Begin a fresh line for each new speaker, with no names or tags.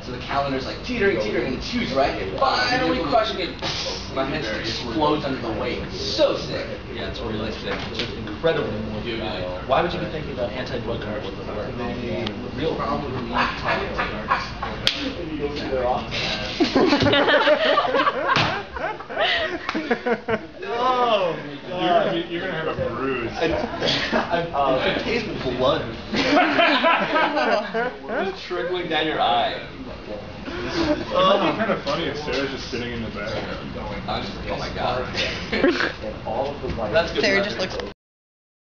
So the calendar's like teetering, and it's huge, right? Finally crushing it. My head just explodes under the weight. It's so sick.
Yeah, it's really sick. It's just incredibly morbid. Why would you be thinking about anti-drug cards with the work? Real problem.
Oh my God! You're gonna have a bruise.
I taste blood. Just trickling down your eye.
It might be kind of funny if Sarah's just sitting in the background.
Oh my God. That's good.
Sarah just looks